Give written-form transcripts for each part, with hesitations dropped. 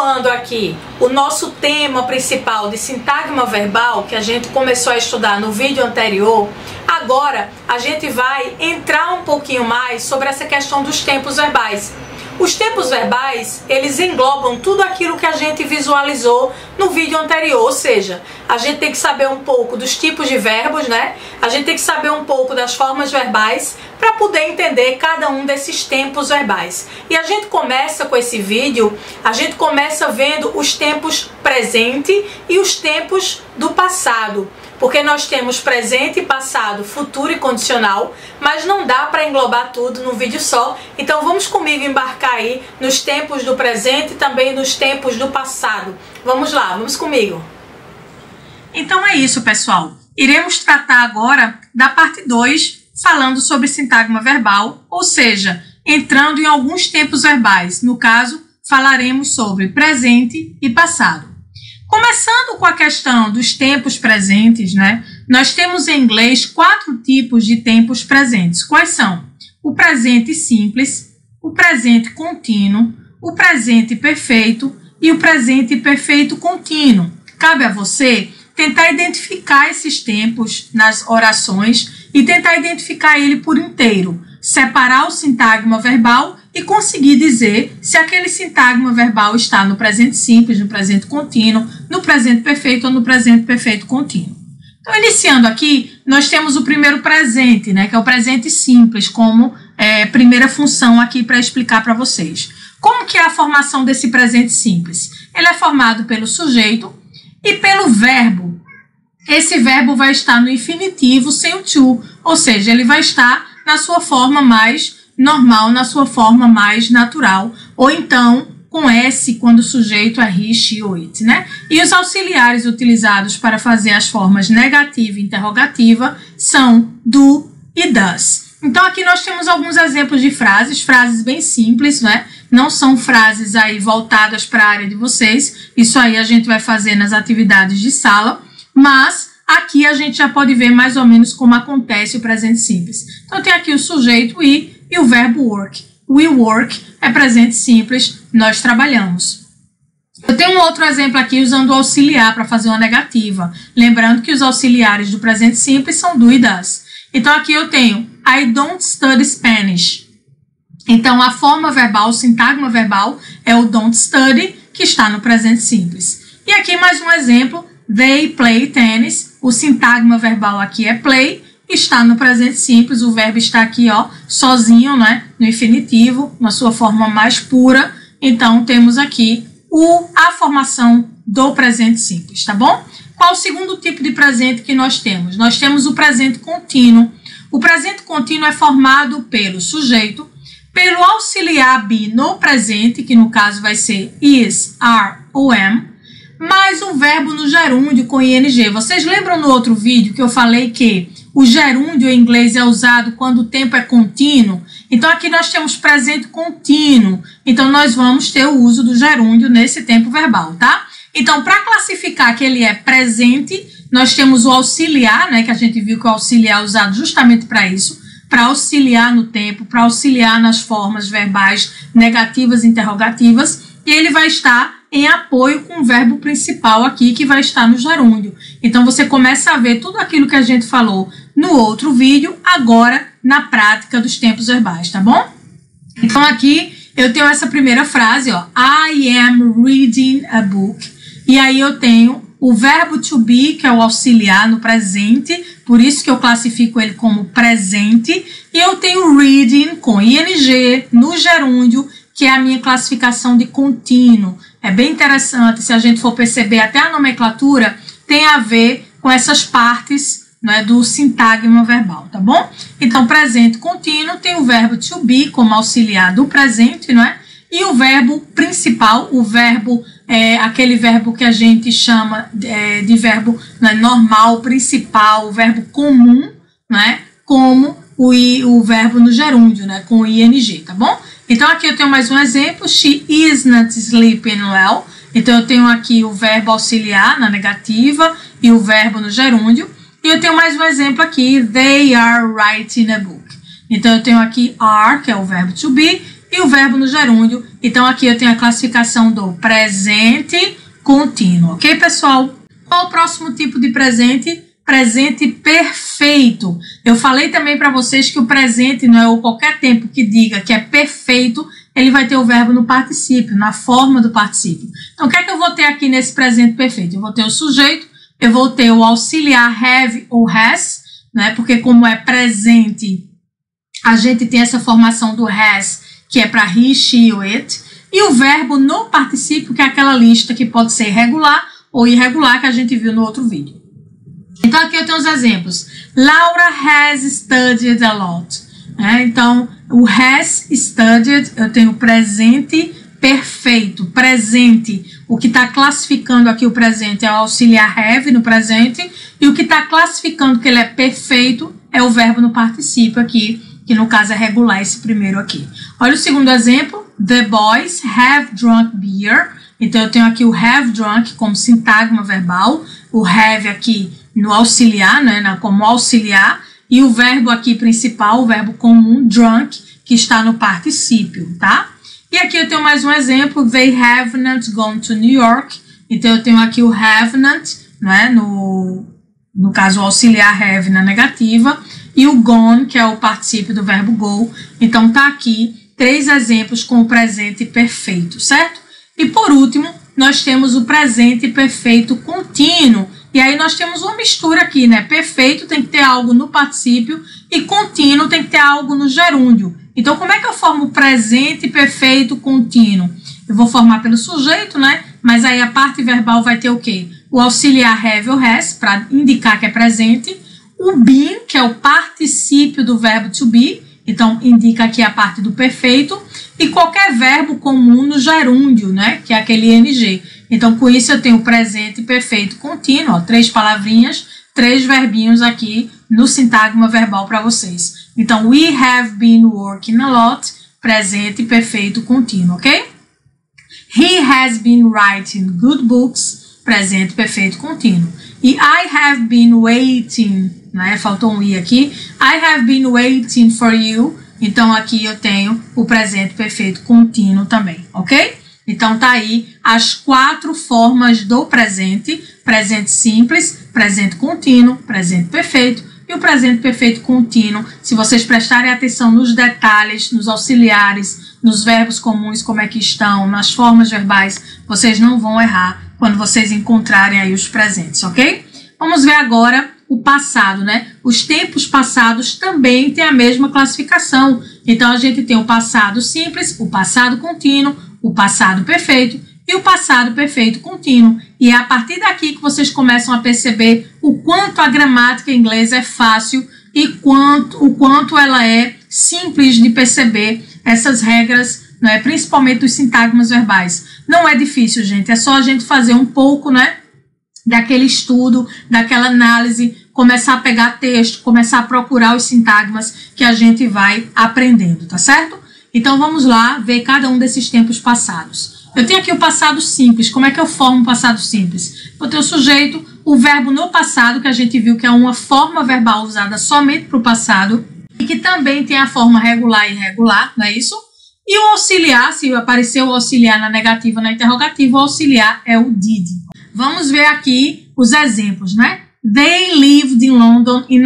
Continuando aqui o nosso tema principal de sintagma verbal, que a gente começou a estudar no vídeo anterior, agora a gente vai entrar um pouquinho mais sobre essa questão dos tempos verbais. Os tempos verbais, eles englobam tudo aquilo que a gente visualizou no vídeo anterior, ou seja, a gente tem que saber um pouco dos tipos de verbos, né? A gente tem que saber um pouco das formas verbais para poder entender cada um desses tempos verbais. E a gente começa com esse vídeo, a gente começa vendo os tempos presente e os tempos do passado. Porque nós temos presente, passado, futuro e condicional, mas não dá para englobar tudo num vídeo só. Então vamos comigo embarcar aí nos tempos do presente e também nos tempos do passado. Vamos lá, vamos comigo. Então é isso, pessoal. Iremos tratar agora da parte 2, falando sobre sintagma verbal, ou seja, entrando em alguns tempos verbais. No caso, falaremos sobre presente e passado. Começando com a questão dos tempos presentes, né? Nós temos em inglês 4 tipos de tempos presentes. Quais são? O presente simples, o presente contínuo, o presente perfeito e o presente perfeito contínuo. Cabe a você tentar identificar esses tempos nas orações e tentar identificar ele por inteiro, separar o sintagma verbal e conseguir dizer se aquele sintagma verbal está no presente simples, no presente contínuo, no presente perfeito ou no presente perfeito contínuo. Então, iniciando aqui, nós temos o primeiro presente, né, que é o presente simples, como primeira função aqui para explicar para vocês. Como que é a formação desse presente simples? Ele é formado pelo sujeito e pelo verbo. Esse verbo vai estar no infinitivo sem o to, ou seja, ele vai estar na sua forma mais normal, na sua forma mais natural, ou então com S quando o sujeito é he, she ou it, né? E os auxiliares utilizados para fazer as formas negativa e interrogativa são do e does. Então aqui nós temos alguns exemplos de frases bem simples, né? Não são frases aí voltadas para a área de vocês, isso aí a gente vai fazer nas atividades de sala, mas aqui a gente já pode ver mais ou menos como acontece o presente simples. Então tem aqui o sujeito e o verbo work. We work é presente simples, nós trabalhamos. Eu tenho um outro exemplo aqui usando o auxiliar para fazer uma negativa. Lembrando que os auxiliares do presente simples são do e does. Então aqui eu tenho I don't study Spanish. Então a forma verbal, o sintagma verbal é o don't study, que está no presente simples. E aqui mais um exemplo, they play tennis. O sintagma verbal aqui é play, está no presente simples, o verbo está aqui, ó, sozinho, né, no infinitivo, na sua forma mais pura. Então, temos aqui a formação do presente simples, tá bom? Qual o segundo tipo de presente que nós temos? Nós temos o presente contínuo. O presente contínuo é formado pelo sujeito, pelo auxiliar be no presente, que no caso vai ser is, are ou am, mais o verbo no gerúndio com ing. Vocês lembram no outro vídeo que eu falei que o gerúndio em inglês é usado quando o tempo é contínuo? Então, aqui nós temos presente contínuo. Então, nós vamos ter o uso do gerúndio nesse tempo verbal, tá? Então, para classificar que ele é presente, nós temos o auxiliar, né? Que a gente viu que o auxiliar é usado justamente para isso, para auxiliar no tempo, para auxiliar nas formas verbais negativas e interrogativas. E ele vai estar em apoio com o verbo principal aqui, que vai estar no gerúndio. Então, você começa a ver tudo aquilo que a gente falou no outro vídeo, agora na prática dos tempos verbais, tá bom? Então, aqui eu tenho essa primeira frase, ó, I am reading a book. E aí eu tenho o verbo to be, que é o auxiliar no presente, por isso que eu classifico ele como presente. E eu tenho reading com ing no gerúndio, que é a minha classificação de contínuo. É bem interessante, se a gente for perceber, até a nomenclatura tem a ver com essas partes, né, do sintagma verbal, tá bom? Então, presente contínuo tem o verbo to be como auxiliar do presente, não é? E o verbo principal, o verbo, aquele verbo que a gente chama de verbo, né, normal, principal, o verbo comum, né? Como o verbo no gerúndio, né, com ing, tá bom? Então, aqui eu tenho mais um exemplo, she is not sleeping well. Então, eu tenho aqui o verbo auxiliar na negativa e o verbo no gerúndio. E eu tenho mais um exemplo aqui, they are writing a book. Então, eu tenho aqui are, que é o verbo to be, e o verbo no gerúndio Então, aqui eu tenho a classificação do presente contínuo, ok, pessoal? Qual o próximo tipo de presente? Presente perfeito. Eu falei também para vocês que o presente não é ou qualquer tempo que diga que é perfeito, ele vai ter o verbo no particípio, na forma do particípio. Então, o que é que eu vou ter aqui nesse presente perfeito? Eu vou ter o sujeito, eu vou ter o auxiliar have ou has, né? Porque como é presente, a gente tem essa formação do has, que é para he, she ou it, e o verbo no particípio, que é aquela lista que pode ser regular ou irregular, que a gente viu no outro vídeo. Então, aqui eu tenho os exemplos. Laura has studied a lot. Então, o has studied, eu tenho presente perfeito. Presente, o que está classificando aqui o presente é o auxiliar have no presente, e o que está classificando que ele é perfeito é o verbo no particípio aqui, que no caso é regular esse primeiro aqui. Olha o segundo exemplo. The boys have drunk beer. Então, eu tenho aqui o have drunk como sintagma verbal, o have aqui no auxiliar, né, como auxiliar, e o verbo aqui principal, o verbo comum, drunk, que está no particípio, tá? E aqui eu tenho mais um exemplo, they have not gone to New York. Então, eu tenho aqui o have not, né, no caso, o auxiliar have na negativa, e o gone, que é o particípio do verbo go. Então, tá aqui 3 exemplos com o presente perfeito, certo? E por último, nós temos o presente perfeito contínuo. E aí nós temos uma mistura aqui, né? Perfeito tem que ter algo no particípio e contínuo tem que ter algo no gerúndio. Então, como é que eu formo o presente perfeito contínuo? Eu vou formar pelo sujeito, né? Mas aí a parte verbal vai ter o quê? O auxiliar have ou has, para indicar que é presente. O been, que é o particípio do verbo to be. Então, indica aqui a parte do perfeito. E qualquer verbo comum no gerúndio, né? Que é aquele ing. Então, com isso, eu tenho o presente perfeito contínuo. Ó, 3 palavrinhas, 3 verbinhos aqui no sintagma verbal para vocês. Então, we have been working a lot. Presente perfeito contínuo, ok? He has been writing good books. Presente perfeito contínuo. E I have been waiting, né? Faltou um i aqui. I have been waiting for you. Então, aqui eu tenho o presente perfeito contínuo também, ok? Então, tá aí as 4 formas do presente. Presente simples, presente contínuo, presente perfeito e o presente perfeito contínuo. Se vocês prestarem atenção nos detalhes, nos auxiliares, nos verbos comuns, como é que estão, nas formas verbais, vocês não vão errar quando vocês encontrarem aí os presentes, ok? Vamos ver agora o passado, né? Os tempos passados também têm a mesma classificação. Então, a gente tem o passado simples, o passado contínuo, o passado perfeito e o passado perfeito contínuo. E é a partir daqui que vocês começam a perceber o quanto a gramática inglesa é fácil e o quanto ela é simples de perceber essas regras, né? Principalmente dos sintagmas verbais. Não é difícil, gente. É só a gente fazer um pouco, né? Daquele estudo, daquela análise, começar a pegar texto, começar a procurar os sintagmas que a gente vai aprendendo, tá certo? Então, vamos lá ver cada um desses tempos passados. Eu tenho aqui o passado simples. Como é que eu formo o passado simples? Vou ter o sujeito, o verbo no passado, que a gente viu que é uma forma verbal usada somente para o passado, e que também tem a forma regular e irregular, não é isso? E o auxiliar, se aparecer o auxiliar na negativa ou na interrogativa, o auxiliar é o did. Vamos ver aqui os exemplos, né? They lived in London in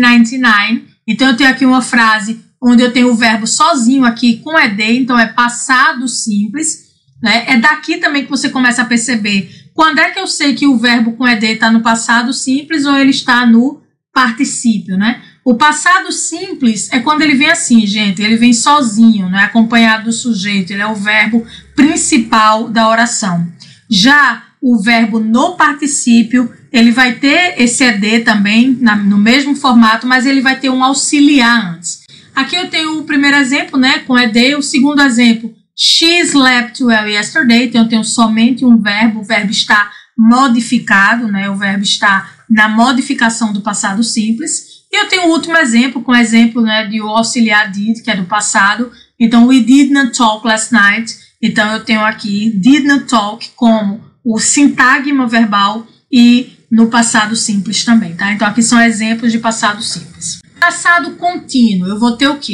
1999. Então, eu tenho aqui uma frase onde eu tenho o verbo sozinho aqui com ed, então é passado simples, né? É daqui também que você começa a perceber quando é que eu sei que o verbo com ed está no passado simples ou ele está no particípio, né? O passado simples é quando ele vem assim, gente, ele vem sozinho, né? Acompanhado do sujeito, ele é o verbo principal da oração. Já o verbo no particípio, ele vai ter esse ed também no mesmo formato, mas ele vai ter um auxiliar antes. Aqui eu tenho o primeiro exemplo, né, com ed. O segundo exemplo, she slept well yesterday. Então eu tenho somente um verbo, o verbo está modificado, né, o verbo está na modificação do passado simples. E eu tenho o último exemplo, com o exemplo, né, de o auxiliar did, que é do passado. Então, we did not talk last night. Então eu tenho aqui did not talk como o sintagma verbal e no passado simples também, tá? Então, aqui são exemplos de passado simples. Passado contínuo, eu vou ter o quê?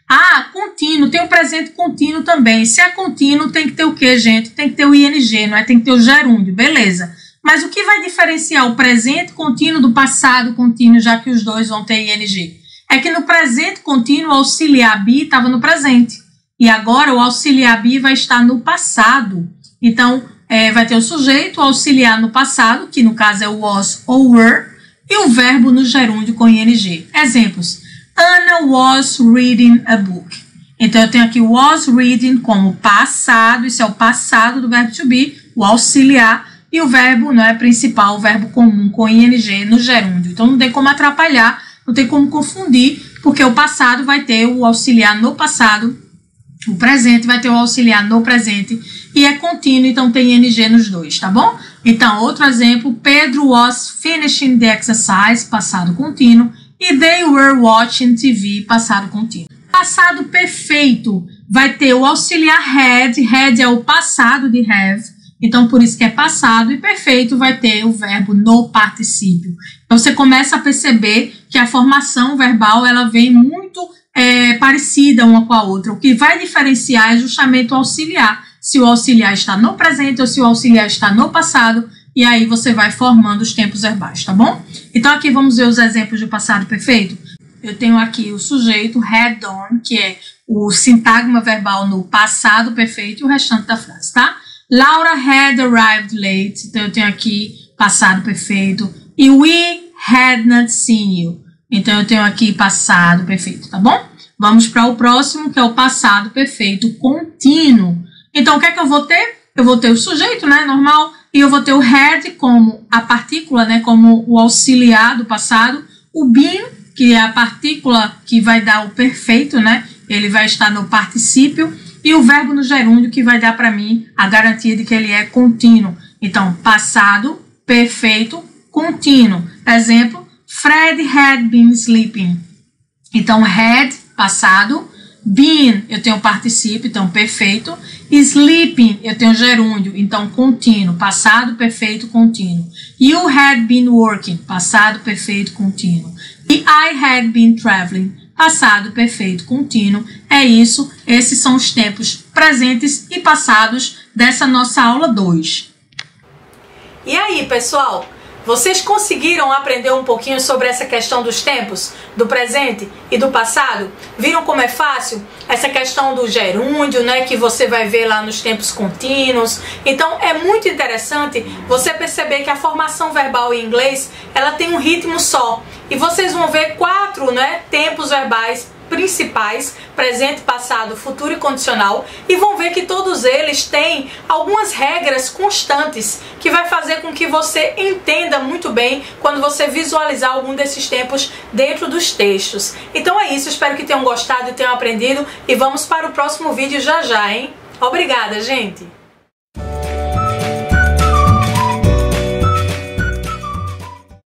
Ah, contínuo, tem o presente contínuo também. Se é contínuo, tem que ter o quê, gente? Tem que ter o ing, não é? Tem que ter o gerúndio, beleza. Mas o que vai diferenciar o presente contínuo do passado contínuo, já que os dois vão ter ing? É que no presente contínuo, o auxiliar be estava no presente. E agora o auxiliar be vai estar no passado. Então, vai ter o sujeito, o auxiliar no passado, que no caso é o was ou were, e o verbo no gerúndio com ing. Exemplos. Anna was reading a book. Então, eu tenho aqui was reading como passado, isso é o passado do verbo to be, o auxiliar, e o verbo não é principal, o verbo comum com ing no gerúndio. Então, não tem como atrapalhar, não tem como confundir, porque o passado vai ter o auxiliar no passado, o presente vai ter o auxiliar no presente, e é contínuo, então tem ing nos dois, tá bom? Então, outro exemplo, Pedro was finishing the exercise, passado contínuo, e they were watching TV, passado contínuo. Passado perfeito vai ter o auxiliar had é o passado de have, então por isso que é passado, e perfeito vai ter o verbo no particípio. Então você começa a perceber que a formação verbal ela vem muito parecida uma com a outra. O que vai diferenciar é justamente o auxiliar, se o auxiliar está no presente ou se o auxiliar está no passado, e aí você vai formando os tempos verbais, tá bom? Então aqui vamos ver os exemplos de passado perfeito. Eu tenho aqui o sujeito had done, que é o sintagma verbal no passado perfeito e o restante da frase, tá? Laura had arrived late, então eu tenho aqui passado perfeito. E we had not seen you, então eu tenho aqui passado perfeito, tá bom? Vamos para o próximo, que é o passado perfeito contínuo. Então o que é que eu vou ter? Eu vou ter o sujeito, né, normal, e eu vou ter o had como a partícula, né, como o auxiliar do passado, o been, que é a partícula que vai dar o perfeito, né, ele vai estar no particípio, e o verbo no gerúndio, que vai dar para mim a garantia de que ele é contínuo. Então, passado perfeito contínuo. Exemplo, Fred had been sleeping. Então, had, passado, been, eu tenho particípio, então perfeito, sleeping, eu tenho gerúndio, então contínuo, passado perfeito contínuo. You had been working, passado perfeito contínuo. E I had been traveling, passado perfeito contínuo. É isso, esses são os tempos presentes e passados dessa nossa aula 2. E aí, pessoal? Vocês conseguiram aprender um pouquinho sobre essa questão dos tempos, do presente e do passado? Viram como é fácil? Essa questão do gerúndio, né, que você vai ver lá nos tempos contínuos. Então é muito interessante você perceber que a formação verbal em inglês, ela tem um ritmo só. E vocês vão ver 4, né, tempos verbais principais, presente, passado, futuro e condicional, e vão ver que todos eles têm algumas regras constantes que vai fazer com que você entenda muito bem quando você visualizar algum desses tempos dentro dos textos. Então é isso, espero que tenham gostado e tenham aprendido, e vamos para o próximo vídeo já já, hein? Obrigada, gente!